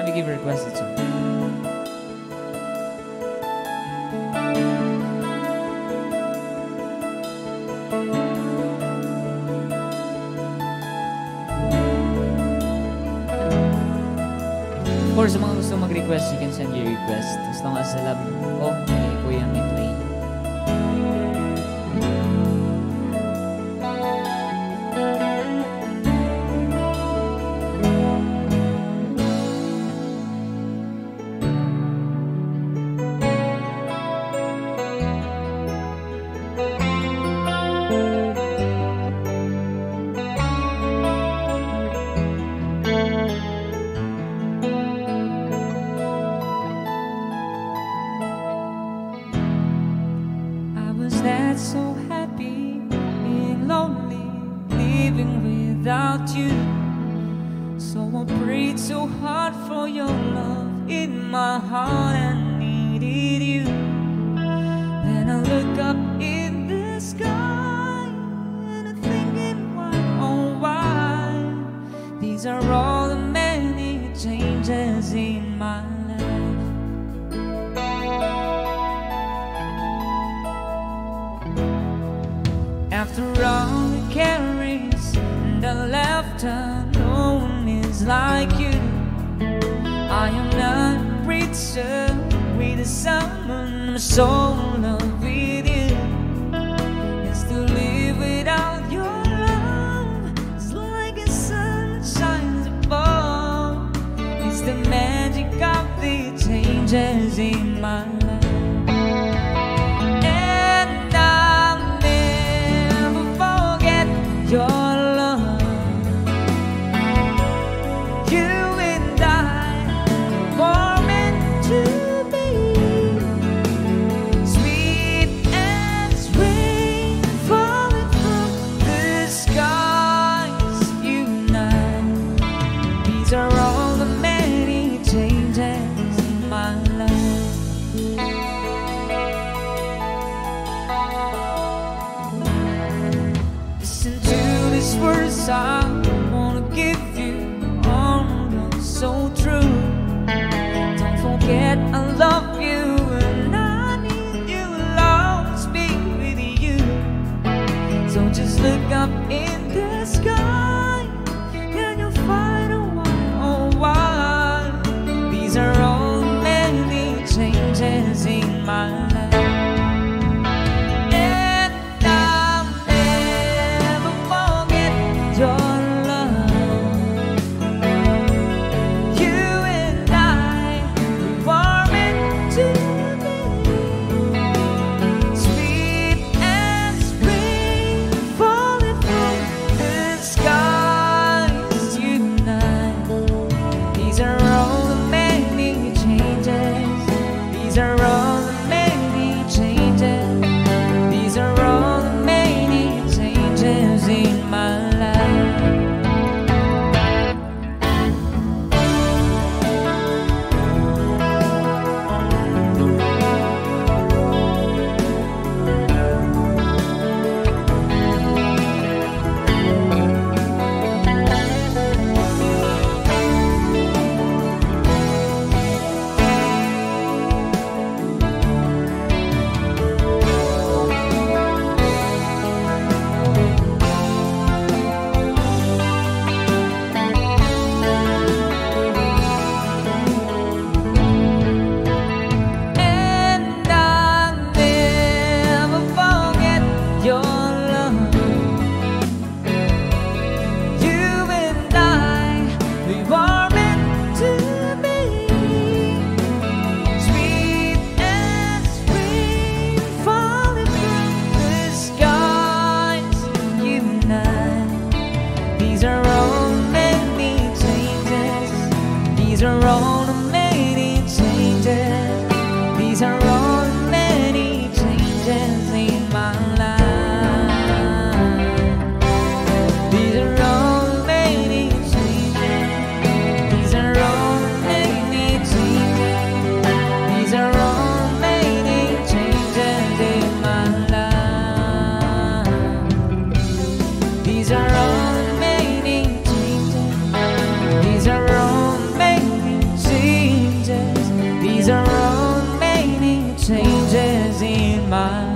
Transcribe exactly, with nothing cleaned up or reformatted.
time you give a requested song. Or sa mga gusto mag-request, you can send your request. As long as alam ko, may kuya may play. That's so happy, being lonely, living without you. So I prayed so hard for your love in my heart and needed you. Then I look up in the sky and I'm thinking why, oh why? These are all the many changes in my life. After all the carries and the laughter, no one is like you. I am not a preacher with a sermon, my soul love with you. It's to live without your love. It's like a sun shines above. It's the magic of the changes in my life. Your love, you and I were meant to be. Sweet as rain falling from the skies, you and I. These are all the many changes in my life. Listen to these words I wanna give you, all that's so true. Don't forget I love you and I need you, I'll always be with you. So just look up in the sky and you'll find a why, oh why. These are all many changes in my life. Your mind.